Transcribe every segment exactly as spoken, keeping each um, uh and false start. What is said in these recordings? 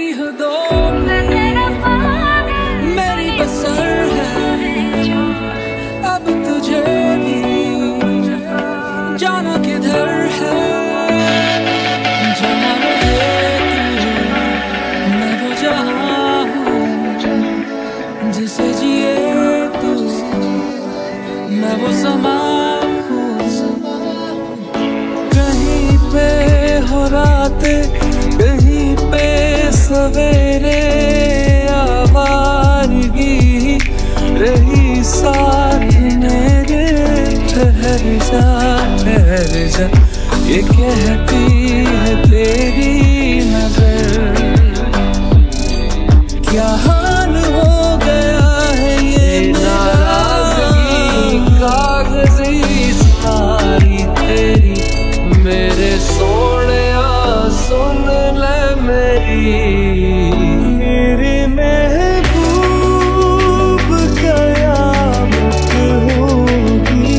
तेरी हदों में मेरी बसर है, अब तुझे भी जाना किधर है। जहाँ रहे तू मैं वो जहाँ हूँ, जिसे जिए तू मैं वो समा हूँ। कहीं पे हो रातें, कहीं पे सवेरे, आवारगी रही साथ मेरे। ठहर जा ठहर जा ये कहती है तेरी नजर। क्या हाल हो गया है ये नाराजगी, कागज़ी सारी तेरी। मेरे सोनिया सुन ले मेरी, मेरे महबूब कयामत होगी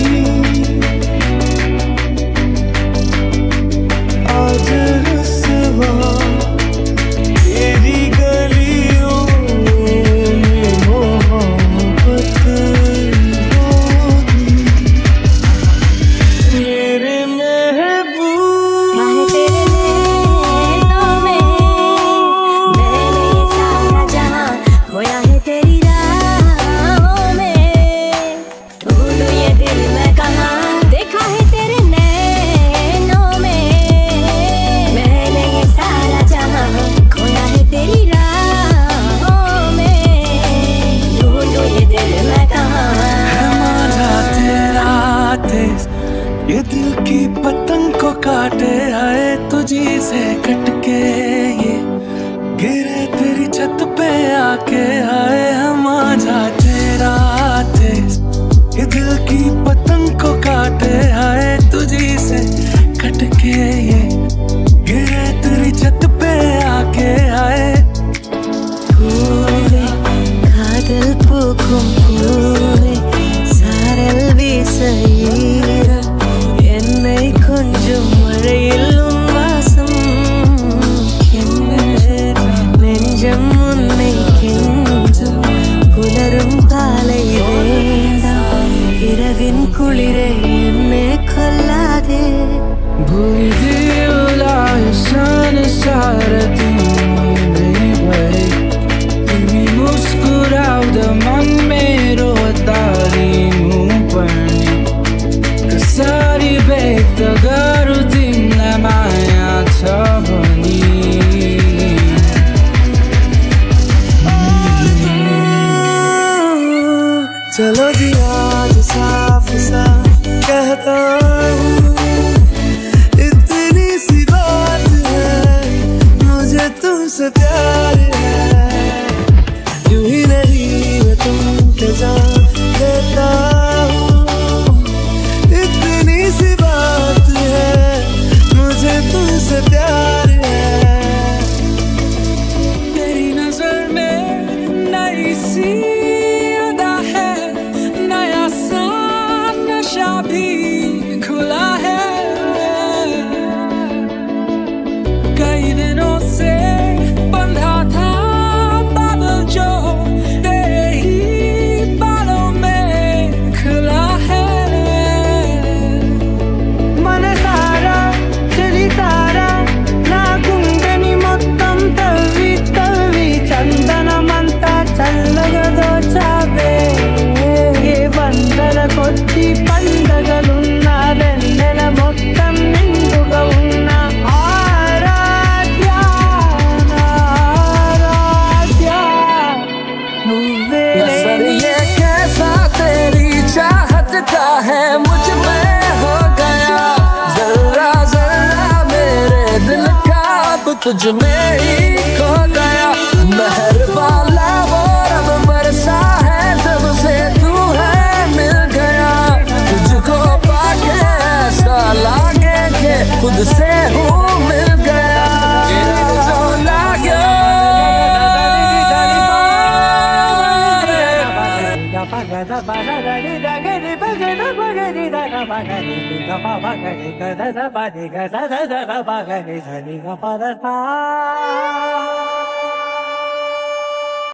आज रुसवा तेरी गलियों में मोहब्बत होगी। मेरे ये दिल की पतंग को काटे आए तुझी से कटके, ये गिरे तेरी छत पे आके आए हम आजा तेरा तेज। ये दिल की पतंग को काटे आए तुझी से कटके, ये गिरे तेरी छत पे आके आए। पूरे कादल पूக்கும் पूरे சாரல் வீச என்னை கொஞ்சம் மழையில் உன் வாசம் நெஞ்சம் உன்னை கெஞ்சும் புலரும் காலை வேண்டாம் இரவின் குளிரை என்னை கொல்லாதே। भूल दिला सन सारा दिन नहीं भाई, तुम्हें मुस्कुराओ द मन मेरो तारीन पानी सारी बेत गरु तिमीलाई माया छ भनी। चलो जी आज साफ साफ कहता हूँ, इतनी सी बात है मुझे तुमसे प्यार है। यूं ही नहीं मैं तुमको जान देता हूँ, इतनी सी बात है मुझे तुमसे प्यार है। तेरी नजर में नई सी अदा है, नया सा नशा भी खुला है। कई दिनों से बंधा था बादल जो तेरे ही बालों में खुला है। मन सारा चली तारा ना गुंगनी మొత్తం తవ్వి తవ్వి చందనమంతా చల్లగదో చావే। ఏ వందల కొద్ది పండగలున్న వెన్నెల మొత్తం నిండుగా ఉన్న ఆరాధ్య ఆరాధ్య నువ్వే। नजर ये कैसा तेरी चाहत का है मुझ में हो गया, जरा जरा मेरे दिल का अब तुझ में ही खो गया। महर वाला वो रब बरसा है जब से तू है मिल गया। तुझको पाके ऐसा लागे के खुद से हूँ मिल गया। जो लागे da ba da da di da ga di ba ga da ba ga di da da ba ga di da ba ba ga di ga da da ba di ga da da da ba ga di da di ga ba da.